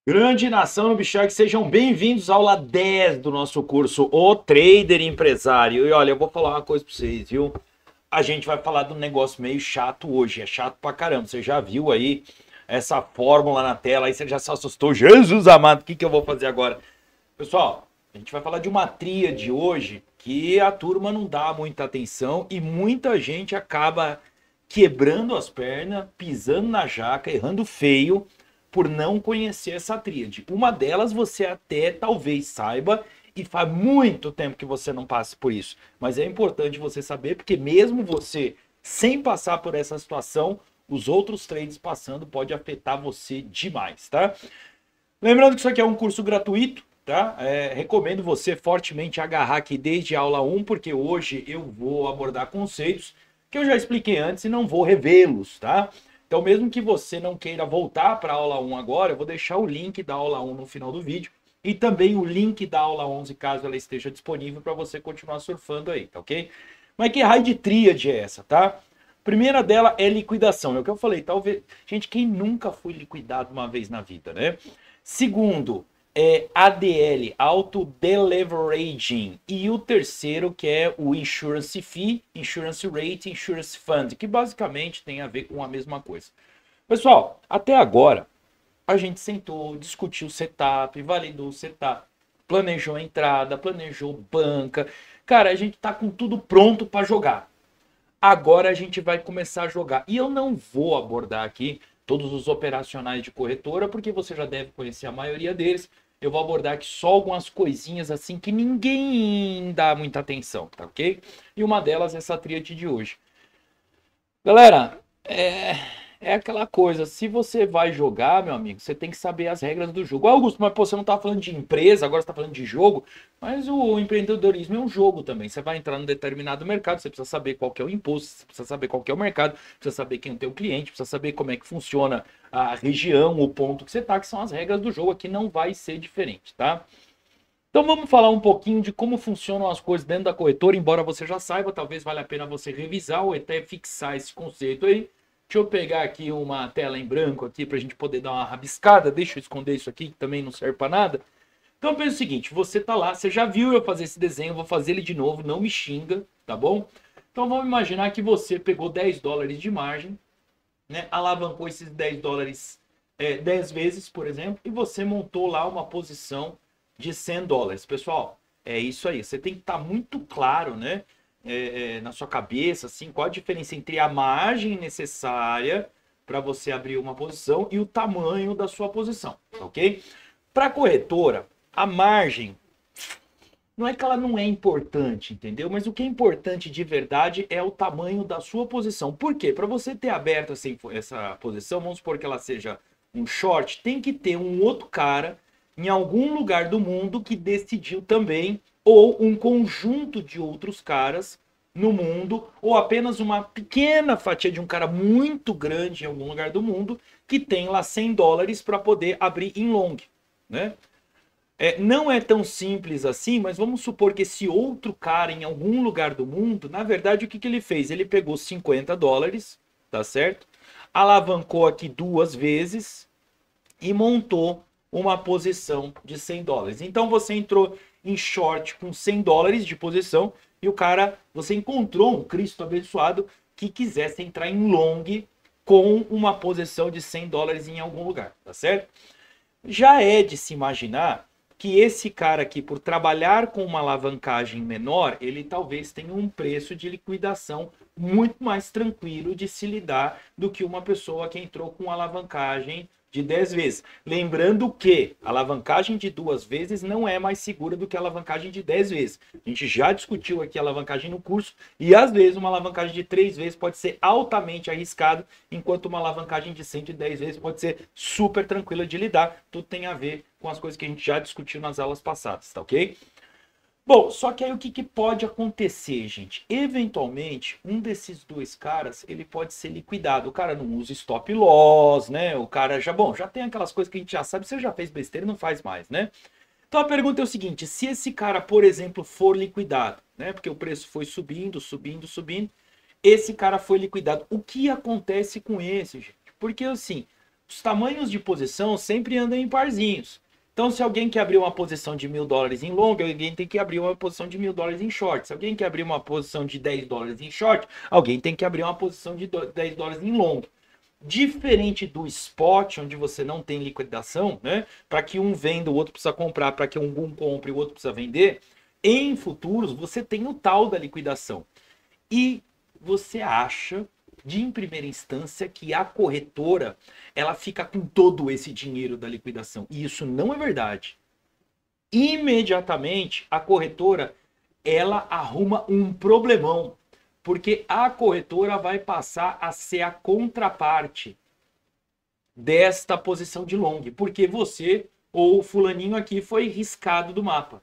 Grande nação no Bichac, sejam bem-vindos à aula 10 do nosso curso O Trader Empresário. E olha, eu vou falar uma coisa para vocês, viu? A gente vai falar de um negócio meio chato hoje, é chato pra caramba. Você já viu aí essa fórmula na tela, aí você já se assustou. Jesus amado, o que eu vou fazer agora? Pessoal, a gente vai falar de uma tríade hoje que a turma não dá muita atenção e muita gente acaba quebrando as pernas, pisando na jaca, errando feio por não conhecer essa tríade. Uma delas você até talvez saiba e faz muito tempo que você não passa por isso. Mas é importante você saber porque mesmo você sem passar por essa situação, os outros trades passando pode afetar você demais, tá? Lembrando que isso aqui é um curso gratuito, tá? Recomendo você fortemente agarrar aqui desde a aula 1, porque hoje eu vou abordar conceitos que eu já expliquei antes e não vou revê-los, tá? Então, mesmo que você não queira voltar para a aula 1 agora, eu vou deixar o link da aula 1 no final do vídeo e também o link da aula 11, caso ela esteja disponível, para você continuar surfando aí, tá ok? Mas que raio de tríade é essa, tá? A primeira dela é liquidação, é o que eu falei, talvez... Gente, quem nunca foi liquidado uma vez na vida, né? Segundo, ADL, Auto Deleveraging. E o terceiro, que é o Insurance Fee, Insurance Rate, Insurance Fund, que basicamente tem a ver com a mesma coisa. Pessoal, até agora, a gente sentou, discutiu o setup, validou o setup, planejou a entrada, planejou banca. Cara, a gente tá com tudo pronto para jogar. Agora a gente vai começar a jogar. E eu não vou abordar aqui todos os operacionais de corretora, porque você já deve conhecer a maioria deles. Eu vou abordar aqui só algumas coisinhas assim que ninguém dá muita atenção, tá ok? E uma delas é essa tríade de hoje. Galera, é aquela coisa, se você vai jogar, meu amigo, você tem que saber as regras do jogo. Augusto, mas pô, você não tá falando de empresa, agora você tá falando de jogo, mas o empreendedorismo é um jogo também. Você vai entrar num determinado mercado, você precisa saber qual que é o imposto, você precisa saber qual que é o mercado, precisa saber quem é o teu cliente, precisa saber como é que funciona a região, o ponto que você tá, que são as regras do jogo. Aqui não vai ser diferente, tá? Então vamos falar um pouquinho de como funcionam as coisas dentro da corretora, embora você já saiba, talvez valha a pena você revisar ou até fixar esse conceito aí. Deixa eu pegar aqui uma tela em branco aqui para a gente poder dar uma rabiscada. Deixa eu esconder isso aqui que também não serve para nada. Então pensa o seguinte, você tá lá, você já viu eu fazer esse desenho, vou fazer ele de novo, não me xinga, tá bom? Então vamos imaginar que você pegou 10 dólares de margem, né? Alavancou esses 10 dólares 10 vezes, por exemplo, e você montou lá uma posição de 100 dólares. Pessoal, é isso aí. Você tem que estar muito claro, né? Na sua cabeça, assim, qual a diferença entre a margem necessária para você abrir uma posição e o tamanho da sua posição, ok? Para a corretora, a margem não é que ela não é importante, entendeu? Mas o que é importante de verdade é o tamanho da sua posição. Por quê? Para você ter aberto essa posição, vamos supor que ela seja um short, tem que ter um outro cara em algum lugar do mundo que decidiu também, ou um conjunto de outros caras no mundo, ou apenas uma pequena fatia de um cara muito grande em algum lugar do mundo que tem lá 100 dólares para poder abrir em long, né? Não é tão simples assim, mas vamos supor que esse outro cara em algum lugar do mundo, na verdade, o que ele fez? Ele pegou 50 dólares, tá certo? Alavancou aqui duas vezes e montou uma posição de 100 dólares. Então você entrou em short com 100 dólares de posição e o cara, você encontrou um Cristo abençoado que quisesse entrar em long com uma posição de 100 dólares em algum lugar, tá certo? Já é de se imaginar que esse cara aqui, por trabalhar com uma alavancagem menor, ele talvez tenha um preço de liquidação muito mais tranquilo de se lidar do que uma pessoa que entrou com alavancagem de 10 vezes. Lembrando que a alavancagem de duas vezes não é mais segura do que a alavancagem de 10 vezes. A gente já discutiu aqui a alavancagem no curso e às vezes uma alavancagem de 3 vezes pode ser altamente arriscado, enquanto uma alavancagem de 110 vezes pode ser super tranquila de lidar. Tudo tem a ver com as coisas que a gente já discutiu nas aulas passadas, tá ok? Bom, só que aí o que pode acontecer, gente? Eventualmente, um desses dois caras, ele pode ser liquidado. O cara não usa stop loss, né? O cara já, bom, já tem aquelas coisas que a gente já sabe, você já fez besteira e não faz mais, né? Então a pergunta é o seguinte, se esse cara, por exemplo, for liquidado, né? Porque o preço foi subindo, subindo, subindo, esse cara foi liquidado. O que acontece com esse, gente? Porque assim, Os tamanhos de posição sempre andam em parzinhos. Então, se alguém quer abrir uma posição de $1.000 em long, alguém tem que abrir uma posição de $1.000 em short. Se alguém quer abrir uma posição de $10 em short, alguém tem que abrir uma posição de $10 em long. Diferente do spot, onde você não tem liquidação, né? Para que um venda, o outro precisa comprar, para que um compre, o outro precisa vender. Em futuros, você tem o tal da liquidação. E você acha, em primeira instância, que a corretora ela fica com todo esse dinheiro da liquidação. E isso não é verdade. Imediatamente, a corretora ela arruma um problemão. Porque a corretora vai passar a ser a contraparte desta posição de long. Porque você ou o fulaninho aqui foi riscado do mapa.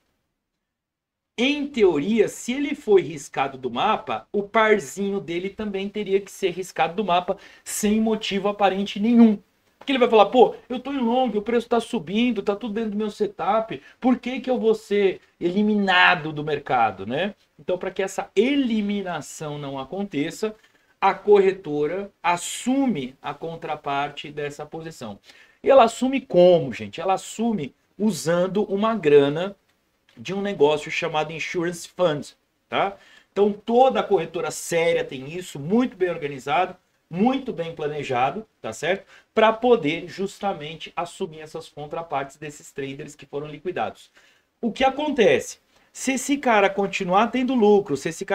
Em teoria, se ele foi riscado do mapa, o parzinho dele também teria que ser riscado do mapa sem motivo aparente nenhum. Porque ele vai falar, pô, eu tô em long, o preço tá subindo, tá tudo dentro do meu setup, por que que eu vou ser eliminado do mercado, né? Então, para que essa eliminação não aconteça, a corretora assume a contraparte dessa posição. E ela assume como, gente? Ela assume usando uma grana de um negócio chamado Insurance Fund, tá? Então toda corretora séria tem isso, muito bem organizado, muito bem planejado, tá certo? Para poder justamente assumir essas contrapartes desses traders que foram liquidados. O que acontece? Se esse cara continuar tendo lucro,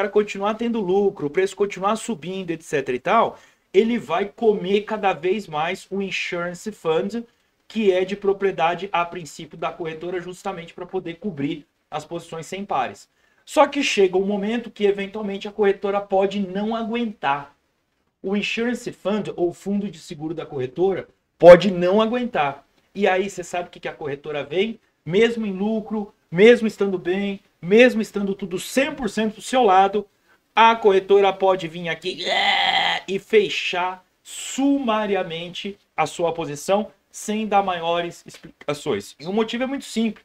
o preço continuar subindo, etc e tal, ele vai comer cada vez mais o Insurance Fund, que é de propriedade a princípio da corretora, justamente para poder cobrir as posições sem pares. Só que chega um momento que eventualmente a corretora pode não aguentar. O Insurance Fund, ou fundo de seguro da corretora, pode não aguentar. E aí você sabe o que a corretora vem? Mesmo em lucro, mesmo estando bem, mesmo estando tudo 100% do seu lado, a corretora pode vir aqui e fechar sumariamente a sua posição sem dar maiores explicações. E o motivo é muito simples.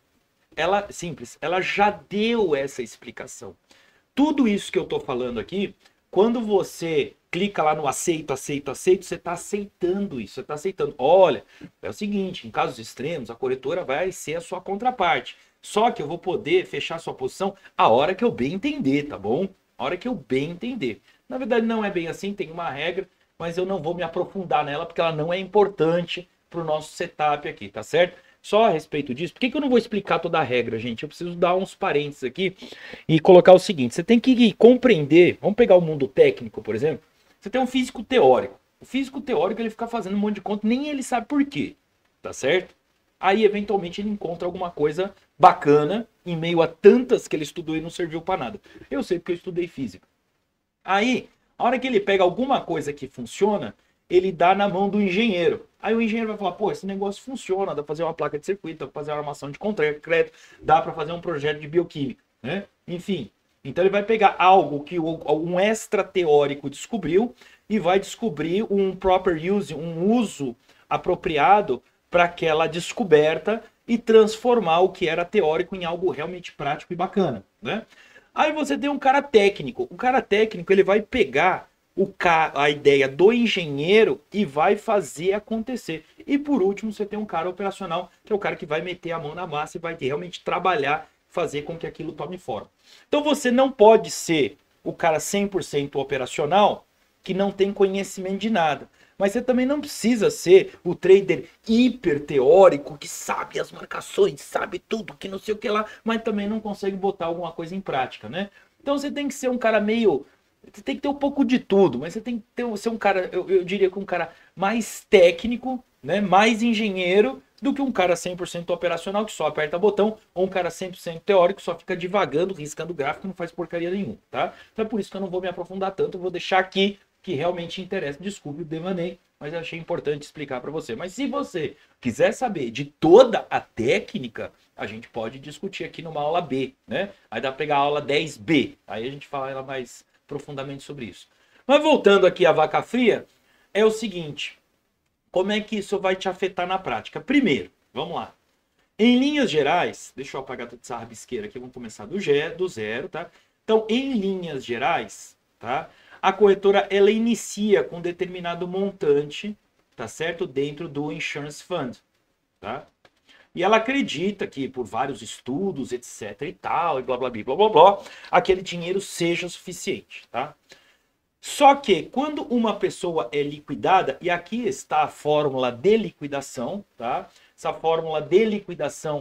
Ela já deu essa explicação. Tudo isso que eu estou falando aqui, quando você clica lá no aceito, você está aceitando isso, você está aceitando. Olha, é o seguinte, em casos extremos, a corretora vai ser a sua contraparte. Só que eu vou poder fechar a sua posição a hora que eu bem entender, tá bom? A hora que eu bem entender. Na verdade, não é bem assim, tem uma regra, mas eu não vou me aprofundar nela, porque ela não é importante para o nosso setup aqui, tá certo? Só a respeito disso, por que eu não vou explicar toda a regra, gente? Eu preciso dar uns parênteses aqui e colocar o seguinte, você tem que compreender, vamos pegar o mundo técnico, por exemplo, você tem um físico teórico. O físico teórico, ele fica fazendo um monte de conta, nem ele sabe por quê, tá certo? Aí, eventualmente, ele encontra alguma coisa bacana em meio a tantas que ele estudou e não serviu para nada. Eu sei porque eu estudei física. Aí, a hora que ele pega alguma coisa que funciona, ele dá na mão do engenheiro. Aí o engenheiro vai falar, pô, esse negócio funciona, dá pra fazer uma placa de circuito, dá pra fazer uma armação de concreto, dá pra fazer um projeto de bioquímica, né? Enfim, então ele vai pegar algo que um extra teórico descobriu e vai descobrir um proper use, um uso apropriado para aquela descoberta e transformar o que era teórico em algo realmente prático e bacana, né? Aí você tem um cara técnico. O cara técnico, ele vai pegar a ideia do engenheiro e vai fazer acontecer. E por último, você tem um cara operacional, que é o cara que vai meter a mão na massa e vai realmente trabalhar, fazer com que aquilo tome forma. Então você não pode ser o cara 100% operacional que não tem conhecimento de nada. Mas você também não precisa ser o trader hiper teórico que sabe as marcações, sabe tudo, que não sei o que lá, mas também não consegue botar alguma coisa em prática, né? Então você tem que ser um cara meio... Você tem que ter um pouco de tudo, mas você tem que ser um cara, eu diria que um cara mais técnico, né, mais engenheiro, do que um cara 100% operacional que só aperta botão, ou um cara 100% teórico que só fica divagando, riscando gráfico, não faz porcaria nenhuma, tá? Então é por isso que eu não vou me aprofundar tanto, eu vou deixar aqui que realmente interessa. Desculpe o devaneio, mas eu achei importante explicar para você. Mas se você quiser saber de toda a técnica, a gente pode discutir aqui numa aula B, né? Aí dá para pegar a aula 10B, aí a gente fala ela mais profundamente sobre isso. Mas voltando aqui à vaca fria, é o seguinte, como é que isso vai te afetar na prática? Primeiro, vamos lá. Em linhas gerais, deixa eu apagar toda essa rabisqueira aqui, vamos começar do zero, tá? Então, em linhas gerais, tá? A corretora, ela inicia com determinado montante tá certo? Dentro do Insurance Fund, tá? E ela acredita que por vários estudos, etc e tal, e blá, blá, blá, blá, blá, blá, aquele dinheiro seja suficiente, tá? Só que quando uma pessoa é liquidada, e aqui está a fórmula de liquidação, tá? Essa fórmula de liquidação,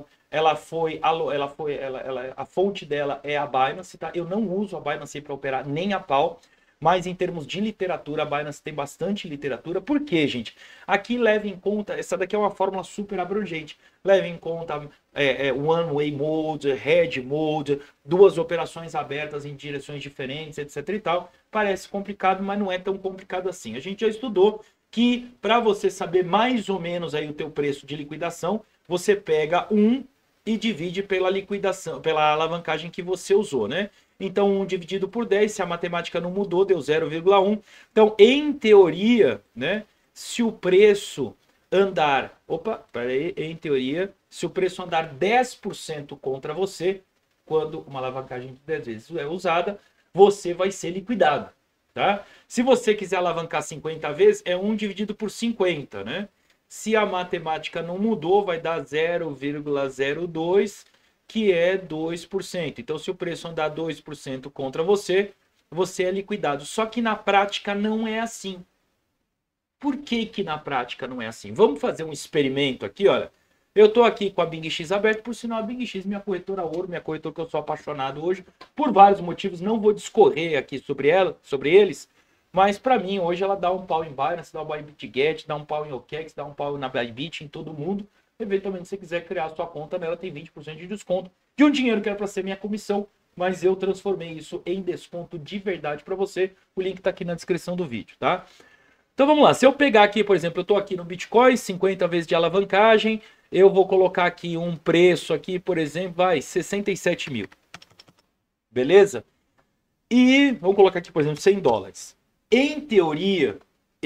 a fonte dela é a Binance, tá? Eu não uso a Binance para operar nem a pau, mas em termos de literatura, a Binance tem bastante literatura. Por quê, gente? Aqui leva em conta, essa daqui é uma fórmula super abrangente, leva em conta one-way mode, hedge mode, duas operações abertas em direções diferentes, etc e tal. Parece complicado, mas não é tão complicado assim. A gente já estudou que para você saber mais ou menos aí o teu preço de liquidação, você pega 1 e divide pela liquidação, pela alavancagem que você usou, né? Então, 1 dividido por 10, se a matemática não mudou, deu 0,1. Então, em teoria, né, se o preço andar... em teoria, se o preço andar 10% contra você, quando uma alavancagem de 10 vezes é usada, você vai ser liquidado, tá? Se você quiser alavancar 50 vezes, é 1 dividido por 50, né? Se a matemática não mudou, vai dar 0,02, que é 2%. Então, se o preço andar 2% contra você, você é liquidado. Só que na prática não é assim. Por que que na prática não é assim? Vamos fazer um experimento aqui, olha. Eu estou aqui com a BingX aberta, por sinal, a BingX, minha corretora ouro, minha corretora que eu sou apaixonado hoje, por vários motivos, não vou discorrer aqui sobre eles, mas para mim, hoje ela dá um pau em Binance, dá um pau em BitGet, dá um pau em OKEx, dá um pau na Bybit, em todo mundo. Eventualmente, se você quiser criar a sua conta nela, tem 20% de desconto de um dinheiro que era para ser minha comissão, mas eu transformei isso em desconto de verdade para você. O link está aqui na descrição do vídeo, tá? Então vamos lá, se eu pegar aqui, por exemplo, eu estou aqui no Bitcoin, 50 vezes de alavancagem, eu vou colocar aqui um preço aqui, por exemplo, vai 67 mil. Beleza? E vou colocar aqui, por exemplo, 100 dólares. Em teoria,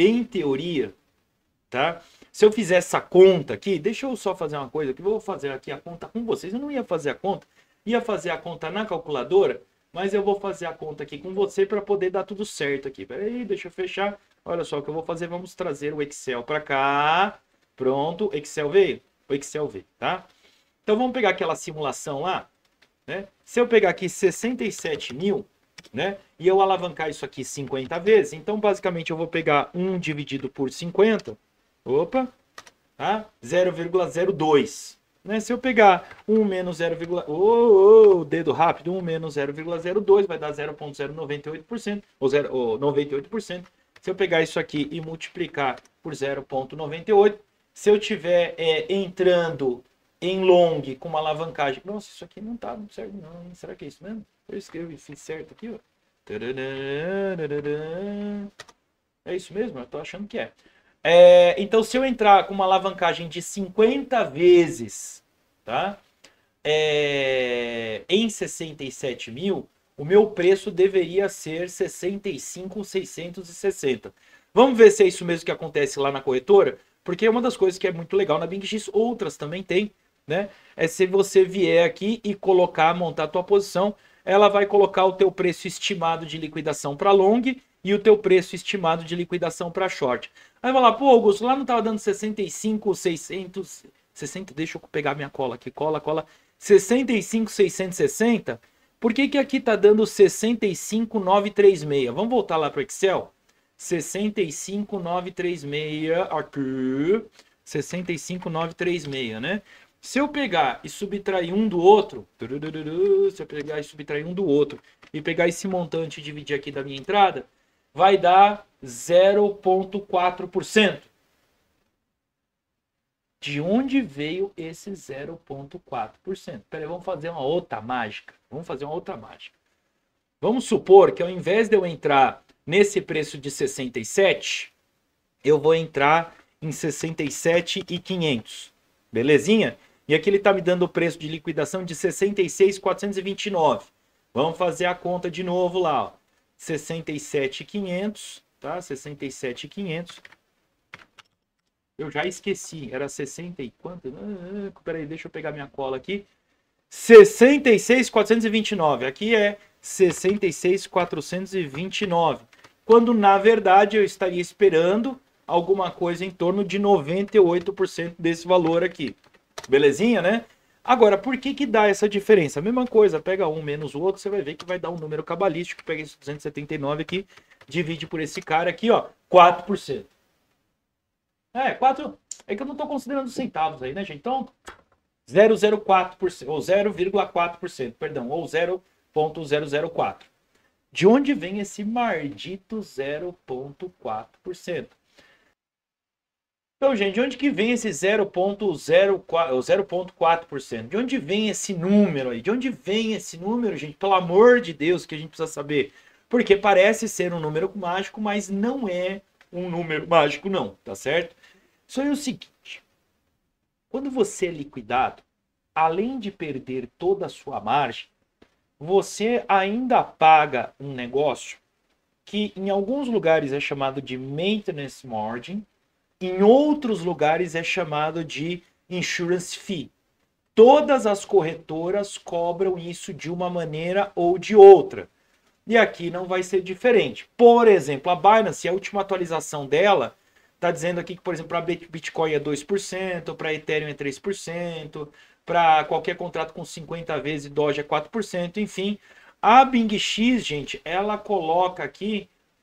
tá? Se eu fizer essa conta aqui, deixa eu só fazer uma coisa aqui, vou fazer aqui a conta com vocês. Eu não ia fazer a conta, ia fazer a conta na calculadora, mas eu vou fazer a conta aqui com você para poder dar tudo certo aqui. Pera aí, deixa eu fechar. Olha só o que eu vou fazer, vamos trazer o Excel para cá. Pronto, Excel veio? O Excel veio, tá? Então vamos pegar aquela simulação lá, né? Se eu pegar aqui 67 mil, né? E eu alavancar isso aqui 50 vezes, então basicamente eu vou pegar 1 dividido por 50, opa, tá? 0,02. Né? Se eu pegar 1 menos 0, dedo rápido, 1 menos 0,02 vai dar 0,098%, ou 98%. Se eu pegar isso aqui e multiplicar por 0,98, se eu tiver entrando em long com uma alavancagem... Nossa, isso aqui não tá muito certo não, hein? Será que é isso mesmo? Eu escrevi, fiz certo aqui, ó. É isso mesmo? Eu tô achando que é. Então, se eu entrar com uma alavancagem de 50 vezes, tá? Em 67 mil, o meu preço deveria ser 65.660. Vamos ver se é isso mesmo que acontece lá na corretora? Porque é uma das coisas que é muito legal na BingX, outras também tem, né? É se você vier aqui e montar a tua posição, ela vai colocar o teu preço estimado de liquidação para long e o teu preço estimado de liquidação para short. Aí vai lá, pô, Augusto, lá não estava dando 65.660, deixa eu pegar minha cola aqui, cola, 65.660, por que que aqui está dando 65.936? Vamos voltar lá para o Excel? 65.936 aqui, 65.936, né? Se eu pegar e subtrair um do outro, se eu pegar e subtrair um do outro, e pegar esse montante e dividir aqui da minha entrada, vai dar 0,4%. De onde veio esse 0,4%? Peraí, vamos fazer uma outra mágica. Vamos supor que ao invés de eu entrar nesse preço de 67, eu vou entrar em 67.500. Belezinha? E aqui ele está me dando o preço de liquidação de 66.429. Vamos fazer a conta de novo lá, ó. 67.500, tá? 67.500. Eu já esqueci, era 60 e quanto? Peraí, deixa eu pegar minha cola aqui. 66.429. Aqui é 66.429. Quando, na verdade, eu estaria esperando alguma coisa em torno de 98% desse valor aqui. Belezinha, né? Agora, por que que dá essa diferença? A mesma coisa, pega um menos o outro, você vai ver que vai dar um número cabalístico. Pega esse 279 aqui, divide por esse cara aqui, ó, 4%. 4, é que eu não estou considerando centavos aí, né, gente? Então, 0,04%, ou 0,4%, perdão, ou 0,004. De onde vem esse maldito 0,4%? Então, gente, de onde que vem esse 0,04%? De onde vem esse número aí? De onde vem esse número, gente? Pelo amor de Deus, que a gente precisa saber. Porque parece ser um número mágico, mas não é um número mágico, não, tá certo? Isso aí é o seguinte. Quando você é liquidado, além de perder toda a sua margem, você ainda paga um negócio que em alguns lugares é chamado de maintenance margin, em outros lugares é chamado de insurance fee. Todas as corretoras cobram isso de uma maneira ou de outra. E aqui não vai ser diferente. Por exemplo, a Binance, a última atualização dela, está dizendo aqui que, por exemplo, para Bitcoin é 2%, para Ethereum é 3%, para qualquer contrato com 50 vezes Doge é 4%, enfim. A BingX, gente, ela coloca aqui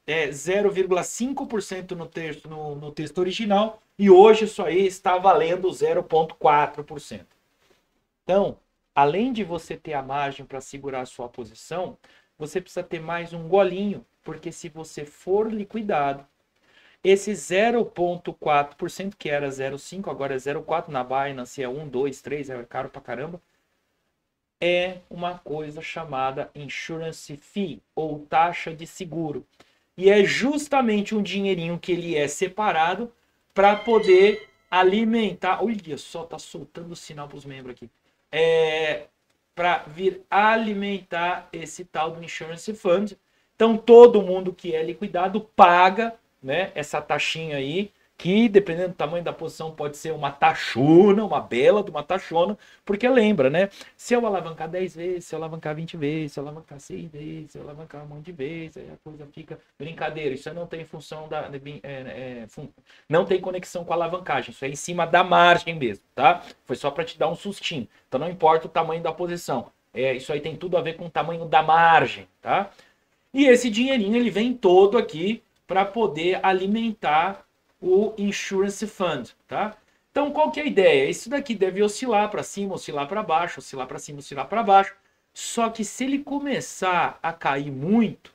0,5% no texto original e hoje isso aí está valendo 0,4%. Então, além de você ter a margem para segurar a sua posição, você precisa ter mais um golinho, porque se você for liquidado, esse 0,4%, que era 0,5%, agora é 0,4%, na Binance é 1, 2, 3, é caro pra caramba, é uma coisa chamada insurance fee, ou taxa de seguro. E é justamente um dinheirinho que ele é separado para poder alimentar. Olha só, tá soltando o sinal para os membros aqui. Para vir alimentar esse tal do insurance fund. Então todo mundo que é liquidado paga, né, essa taxinha aí, que dependendo do tamanho da posição pode ser uma taxona, uma bela de uma taxona, porque lembra, né? Se eu alavancar 10 vezes, se eu alavancar 20 vezes, se eu alavancar 6 vezes, se eu alavancar um monte de vezes, aí a coisa fica brincadeira. Isso aí não tem função não tem conexão com a alavancagem, isso é em cima da margem mesmo, tá? Foi só para te dar um sustinho. Então não importa o tamanho da posição. Isso aí tem tudo a ver com o tamanho da margem, tá? E esse dinheirinho ele vem todo aqui para poder alimentar o insurance fund, tá? Então, qual que é a ideia? Isso daqui deve oscilar para cima, oscilar para baixo, oscilar para cima, oscilar para baixo. Só que se ele começar a cair muito,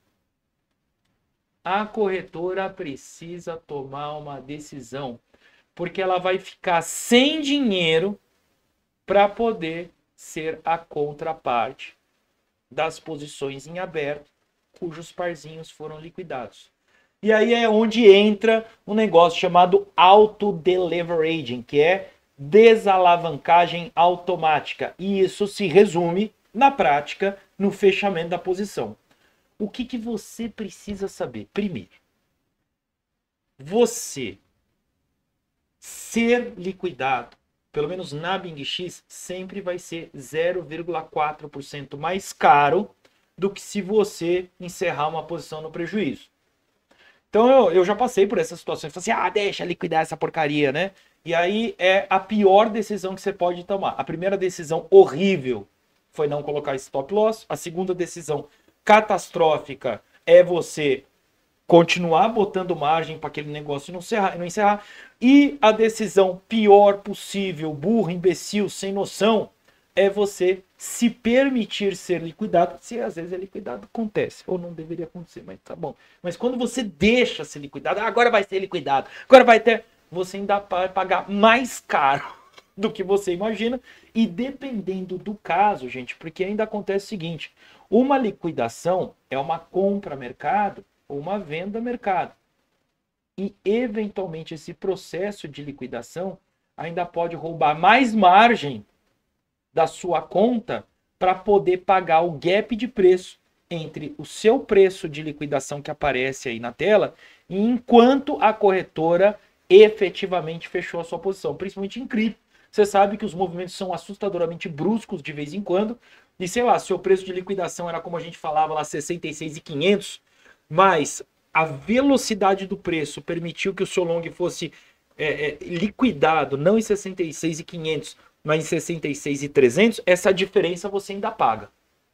a corretora precisa tomar uma decisão, porque ela vai ficar sem dinheiro para poder ser a contraparte das posições em aberto, cujos parzinhos foram liquidados. E aí é onde entra um negócio chamado auto-deleveraging, que é desalavancagem automática. E isso se resume, na prática, no fechamento da posição. O que você precisa saber? Primeiro, você ser liquidado, pelo menos na BingX, sempre vai ser 0,4% mais caro do que se você encerrar uma posição no prejuízo. Então eu já passei por essas situações. Falei assim, deixa liquidar essa porcaria, né? E aí é a pior decisão que você pode tomar. A primeira decisão horrível foi não colocar stop loss. A segunda decisão catastrófica é você continuar botando margem para aquele negócio não encerrar. E a decisão pior possível, burro, imbecil, sem noção, é você se permitir ser liquidado. Se às vezes é liquidado, acontece. Ou não deveria acontecer, mas tá bom. Mas quando você deixa ser liquidado, agora vai ser liquidado, agora vai ter... Você ainda vai pagar mais caro do que você imagina. E dependendo do caso, gente, porque ainda acontece o seguinte. Uma liquidação é uma compra a mercado ou uma venda a mercado. E, eventualmente, esse processo de liquidação ainda pode roubar mais margem da sua conta para poder pagar o gap de preço entre o seu preço de liquidação que aparece aí na tela e enquanto a corretora efetivamente fechou a sua posição, principalmente em cripto. Você sabe que os movimentos são assustadoramente bruscos de vez em quando e sei lá, seu preço de liquidação era como a gente falava lá 66.500, mas a velocidade do preço permitiu que o seu long fosse liquidado, não em 66.500, mas em 66.300, essa diferença você ainda paga.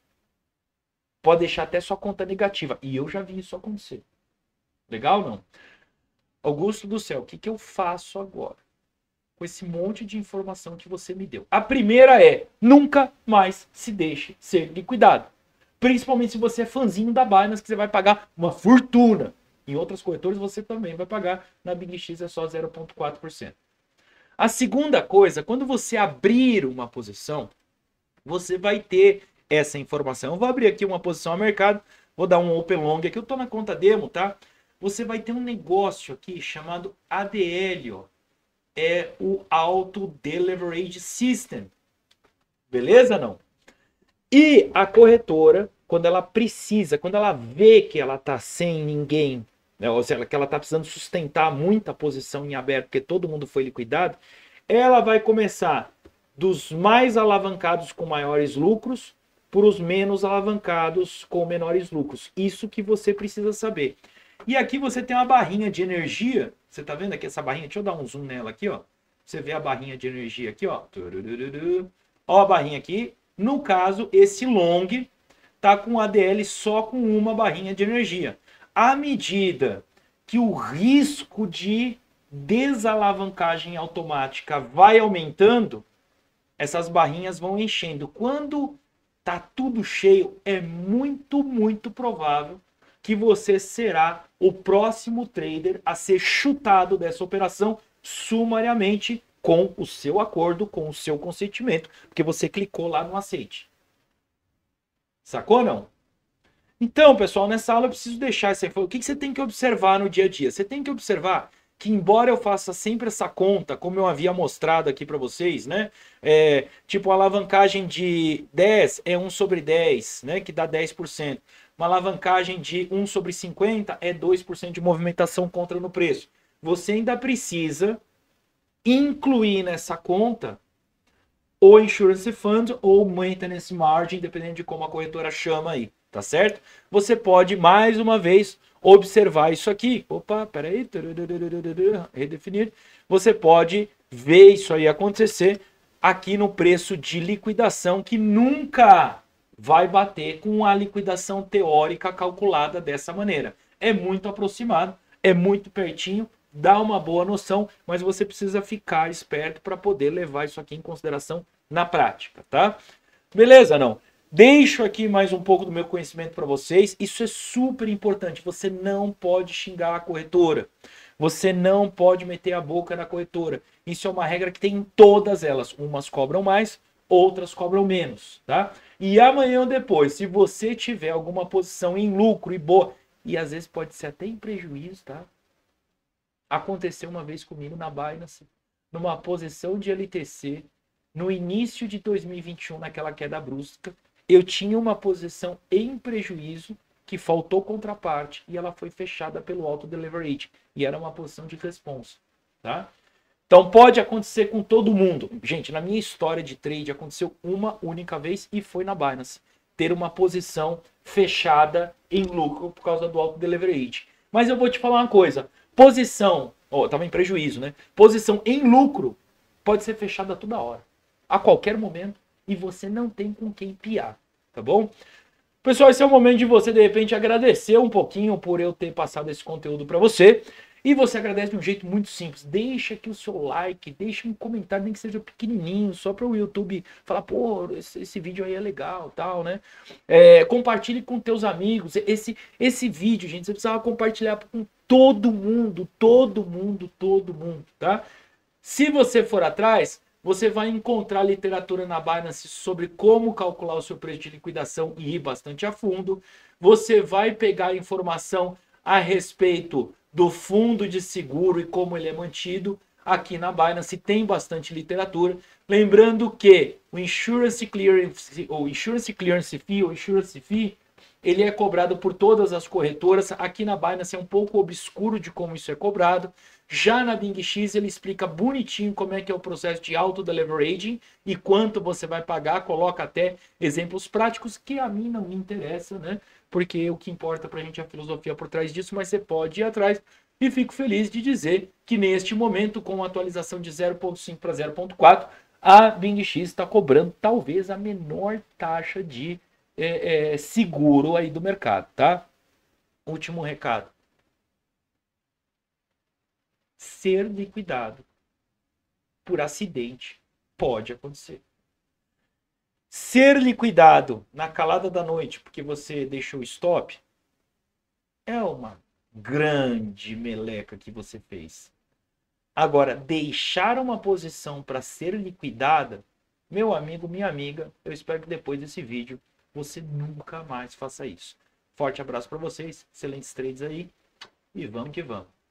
Pode deixar até sua conta negativa. E eu já vi isso acontecer. Legal ou não? Augusto do céu, o que eu faço agora com esse monte de informação que você me deu? A primeira é, nunca mais se deixe ser liquidado. Principalmente se você é fãzinho da Binance, que você vai pagar uma fortuna. Em outras corretoras você também vai pagar. Na BigX é só 0,4%. A segunda coisa, quando você abrir uma posição, você vai ter essa informação. Eu vou abrir aqui uma posição a mercado, vou dar um open long aqui, eu estou na conta demo, tá? Você vai ter um negócio aqui chamado ADL, ó. É o Auto Deleverage System. Beleza, não? E a corretora, quando ela precisa, quando ela vê que ela está sem ninguém, né, ou seja, que ela está precisando sustentar muita posição em aberto, porque todo mundo foi liquidado, ela vai começar dos mais alavancados com maiores lucros para os menos alavancados com menores lucros. Isso que você precisa saber. E aqui você tem uma barrinha de energia. Você está vendo aqui essa barrinha? Deixa eu dar um zoom nela aqui, ó. Você vê a barrinha de energia aqui, ó. Ó a barrinha aqui. No caso, esse long tá com ADL só com uma barrinha de energia. À medida que o risco de desalavancagem automática vai aumentando, essas barrinhas vão enchendo. Quando tá tudo cheio, é muito, muito provável que você será o próximo trader a ser chutado dessa operação sumariamente com o seu acordo, com o seu consentimento, porque você clicou lá no aceite. Sacou ou não? Então, pessoal, nessa aula eu preciso deixar essa informação. O que você tem que observar no dia a dia? Você tem que observar que, embora eu faça sempre essa conta, como eu havia mostrado aqui para vocês, né? Tipo, a alavancagem de 10 é 1 sobre 10, né? Que dá 10%. Uma alavancagem de 1 sobre 50 é 2% de movimentação contra no preço. Você ainda precisa incluir nessa conta o Insurance Fund ou Maintenance Margin, dependendo de como a corretora chama aí, tá certo? Você pode, mais uma vez, observar isso aqui. Opa, peraí. Redefinir. Você pode ver isso aí acontecer aqui no preço de liquidação, que nunca vai bater com a liquidação teórica calculada dessa maneira. É muito aproximado, é muito pertinho, dá uma boa noção, mas você precisa ficar esperto para poder levar isso aqui em consideração na prática, tá? Beleza, não? Deixo aqui mais um pouco do meu conhecimento para vocês. Isso é super importante. Você não pode xingar a corretora. Você não pode meter a boca na corretora. Isso é uma regra que tem em todas elas. Umas cobram mais, outras cobram menos, tá? E amanhã ou depois, se você tiver alguma posição em lucro e boa, e às vezes pode ser até em prejuízo, tá? Aconteceu uma vez comigo na Binance, numa posição de LTC, no início de 2021, naquela queda brusca, eu tinha uma posição em prejuízo que faltou contraparte e ela foi fechada pelo Auto Deleverage. E era uma posição de responsa, tá? Então pode acontecer com todo mundo. Gente, na minha história de trade aconteceu uma única vez e foi na Binance. Ter uma posição fechada em lucro por causa do Auto Deleverage. Mas eu vou te falar uma coisa. Posição, estava em prejuízo, né? Posição em lucro pode ser fechada toda hora, a qualquer momento, e você não tem com quem piar, tá bom? Pessoal, esse é o momento de você, de repente, agradecer um pouquinho por eu ter passado esse conteúdo para você. E você agradece de um jeito muito simples. Deixa aqui o seu like, deixa um comentário, nem que seja pequenininho, só para o YouTube falar, pô, esse vídeo aí é legal, tal, né? Compartilhe com teus amigos. Esse vídeo, gente, você precisava compartilhar com todo mundo, tá? Se você for atrás, você vai encontrar literatura na Binance sobre como calcular o seu preço de liquidação e ir bastante a fundo. Você vai pegar informação a respeito do fundo de seguro e como ele é mantido. Aqui na Binance tem bastante literatura. Lembrando que o Insurance Clearance Fee, ele é cobrado por todas as corretoras. Aqui na Binance é um pouco obscuro de como isso é cobrado. Já na BingX ele explica bonitinho como é que é o processo de auto-deleveraging e quanto você vai pagar, coloca até exemplos práticos que a mim não me interessa, né? Porque o que importa pra gente é a filosofia por trás disso, mas você pode ir atrás. E fico feliz de dizer que neste momento, com a atualização de 0.5 para 0.4, a BingX está cobrando talvez a menor taxa de seguro aí do mercado, tá? Último recado. Ser liquidado por acidente pode acontecer. Ser liquidado na calada da noite porque você deixou stop é uma grande meleca que você fez. Agora, deixar uma posição para ser liquidada, meu amigo, minha amiga, eu espero que depois desse vídeo você nunca mais faça isso. Forte abraço para vocês, excelentes trades aí e vamos que vamos.